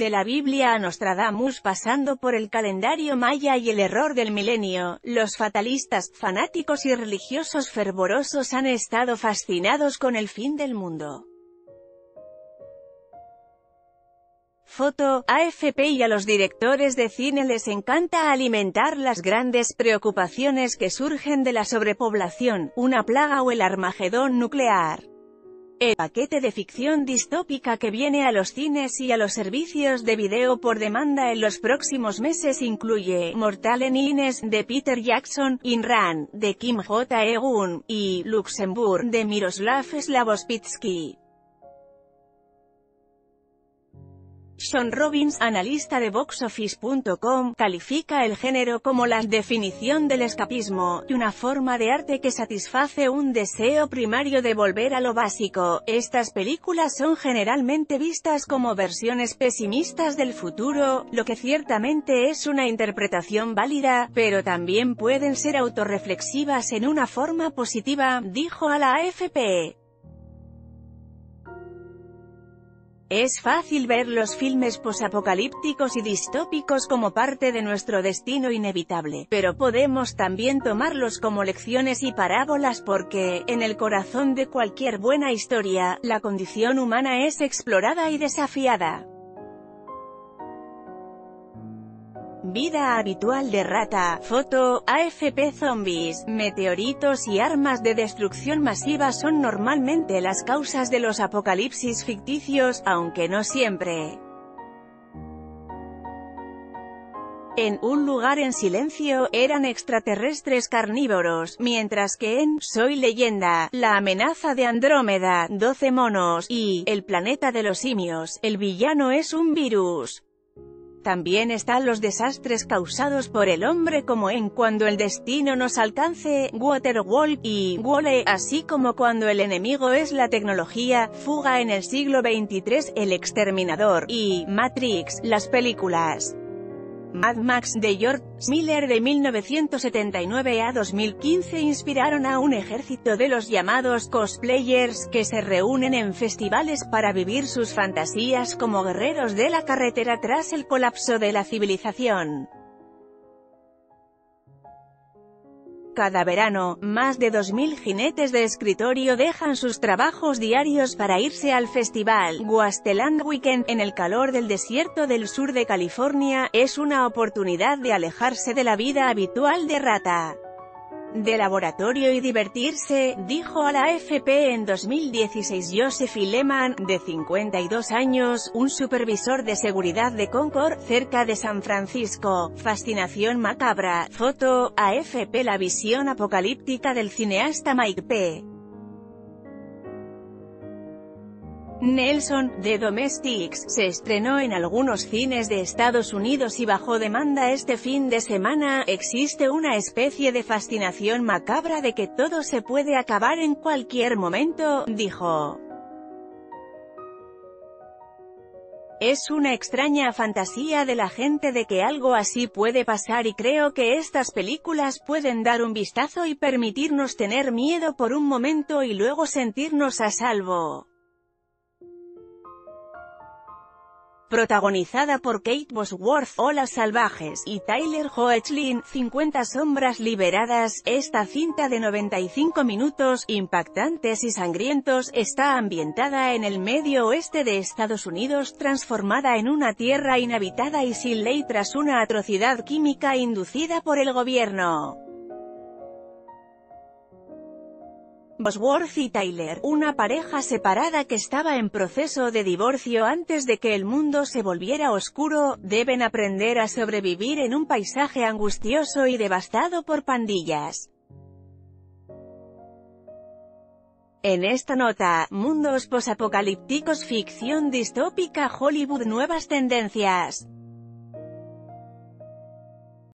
Desde la Biblia a Nostradamus pasando por el calendario maya y el error del milenio, los fatalistas, fanáticos y religiosos fervorosos han estado fascinados con el fin del mundo. Foto, AFP. Y a los directores de cine les encanta alimentar las grandes preocupaciones que surgen de la sobrepoblación, una plaga o el Armagedón nuclear. El paquete de ficción distópica que viene a los cines y a los servicios de video por demanda en los próximos meses incluye Mortal Engines, de Peter Jackson, Inran, de Kim Jong-un, y Luxembourg, de Miroslav Slavospitsky. Sean Robbins, analista de BoxOffice.com, califica el género como la definición del escapismo, y una forma de arte que satisface un deseo primario de volver a lo básico. Estas películas son generalmente vistas como versiones pesimistas del futuro, lo que ciertamente es una interpretación válida, pero también pueden ser autorreflexivas en una forma positiva, dijo a la AFP. Es fácil ver los filmes posapocalípticos y distópicos como parte de nuestro destino inevitable, pero podemos también tomarlos como lecciones y parábolas porque, en el corazón de cualquier buena historia, la condición humana es explorada y desafiada. Vida habitual de rata. Foto, AFP. Zombies, meteoritos y armas de destrucción masiva son normalmente las causas de los apocalipsis ficticios, aunque no siempre. En Un lugar en silencio, eran extraterrestres carnívoros, mientras que en Soy leyenda, La amenaza de Andrómeda, 12 monos, y El planeta de los simios, el villano es un virus. También están los desastres causados por el hombre como en Cuando el destino nos alcance, Waterworld, y Wall-E, así como cuando el enemigo es la tecnología, Fuga en el siglo XXIII, El exterminador, y Matrix. Las películas Mad Max de George Miller de 1979 a 2015 inspiraron a un ejército de los llamados cosplayers, que se reúnen en festivales para vivir sus fantasías como guerreros de la carretera tras el colapso de la civilización. Cada verano, más de 2000 jinetes de escritorio dejan sus trabajos diarios para irse al festival Wasteland Weekend, en el calor del desierto del sur de California. Es una oportunidad de alejarse de la vida habitual de rata de laboratorio y divertirse, dijo a la AFP en 2016 Joseph Lehman, de 52 años, un supervisor de seguridad de Concord, cerca de San Francisco. Fascinación macabra. Foto, AFP. La visión apocalíptica del cineasta Mike P. Nelson, de Domestics, se estrenó en algunos cines de Estados Unidos y bajo demanda este fin de semana. Existe una especie de fascinación macabra de que todo se puede acabar en cualquier momento, dijo. Es una extraña fantasía de la gente de que algo así puede pasar y creo que estas películas pueden dar un vistazo y permitirnos tener miedo por un momento y luego sentirnos a salvo. Protagonizada por Kate Bosworth, Olas salvajes, y Tyler Hoechlin, 50 sombras liberadas, esta cinta de 95 minutos, impactantes y sangrientos, está ambientada en el medio oeste de Estados Unidos, transformada en una tierra inhabitada y sin ley tras una atrocidad química inducida por el gobierno. Bosworth y Tyler, una pareja separada que estaba en proceso de divorcio antes de que el mundo se volviera oscuro, deben aprender a sobrevivir en un paisaje angustioso y devastado por pandillas. En esta nota, mundos posapocalípticos, ficción distópica, Hollywood, nuevas tendencias.